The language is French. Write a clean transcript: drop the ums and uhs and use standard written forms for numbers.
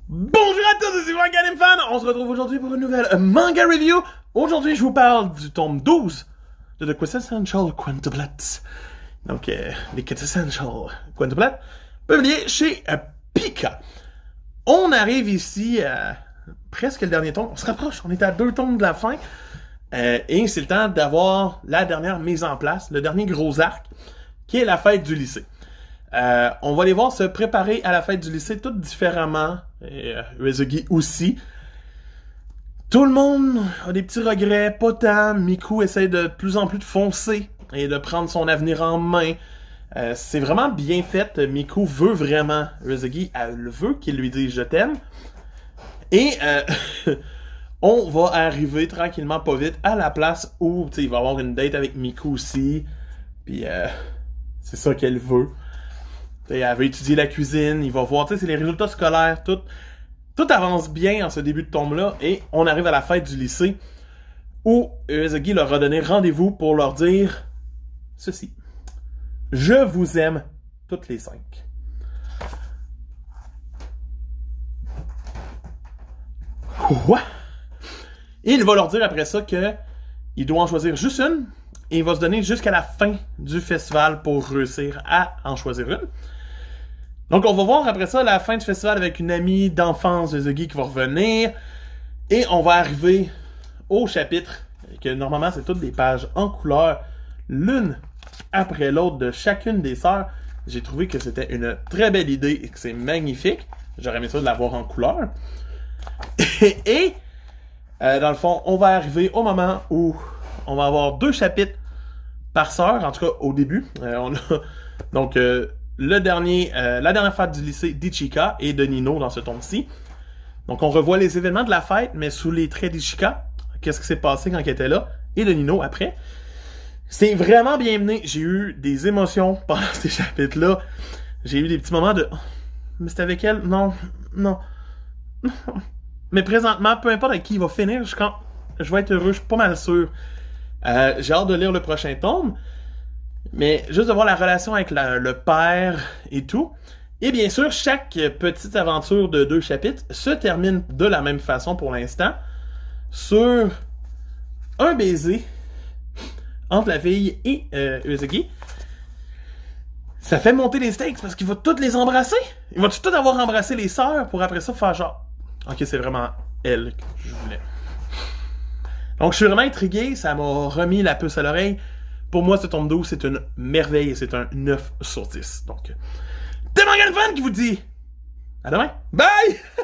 Bonjour à tous, c'est moi Galimfan. On se retrouve aujourd'hui pour une nouvelle manga review. Aujourd'hui, je vous parle du tome 12 de The Quintessential Quintuplets. Donc, les Quintessential Quintuplets, publiés chez Pika. On arrive ici à presque le dernier tome. On se rapproche, on est à 2 tomes de la fin. Et c'est le temps d'avoir la dernière mise en place, le dernier gros arc, qui est la fête du lycée. On va les voir se préparer à la fête du lycée tout différemment. Et Uesugi aussi. Tout le monde a des petits regrets, pas tant. Miku essaie de plus en plus de foncer et de prendre son avenir en main. C'est vraiment bien fait. Miku veut vraiment Uesugi. Elle veut qu'il lui dise « je t'aime ». Et on va arriver tranquillement, pas vite, à la place où il va avoir une date avec Miku aussi. Puis c'est ça qu'elle veut. Elle veut étudier la cuisine, il va voir, c'est les résultats scolaires, tout avance bien en ce début de tome-là, et on arrive à la fête du lycée, où Uesugi leur a donné rendez-vous pour leur dire ceci. Je vous aime toutes les 5. Quoi? Et il va leur dire après ça que il doit en choisir juste une, et il va se donner jusqu'à la fin du festival pour réussir à en choisir une. Donc, on va voir après ça la fin du festival avec une amie d'enfance de Uesugi qui va revenir. Et on va arriver au chapitre, que normalement, c'est toutes des pages en couleur, l'une après l'autre de chacune des sœurs. J'ai trouvé que c'était une très belle idée et que c'est magnifique. J'aurais aimé ça de l'avoir en couleur. Et dans le fond, on va arriver au moment où on va avoir 2 chapitres par sœur, en tout cas au début. On a donc la dernière fête du lycée d'Ichika et de Nino dans ce tome-ci. Donc on revoit les événements de la fête, mais sous les traits d'Ichika. Qu'est-ce qui s'est passé quand elle était là, et de Nino après. C'est vraiment bien mené. J'ai eu des émotions pendant ces chapitres-là. J'ai eu des petits moments de... Mais c'est avec elle? Non. Mais présentement, peu importe avec qui il va finir, je vais être heureux, je suis pas mal sûr. J'ai hâte de lire le prochain tome. Mais juste de voir la relation avec le père et tout. Et bien sûr, chaque petite aventure de 2 chapitres se termine de la même façon pour l'instant. Sur un baiser entre la fille et Uesugi. Ça fait monter les stakes parce qu'il va toutes les embrasser. Il va tout avoir embrassé les sœurs pour après ça faire genre... Ok, c'est vraiment elle que je voulais. Donc je suis vraiment intrigué. Ça m'a remis la puce à l'oreille. Pour moi, ce tome 12, c'est une merveille et c'est un 9 sur 10. Donc, c'est Galimfan qui vous dit à demain. Bye!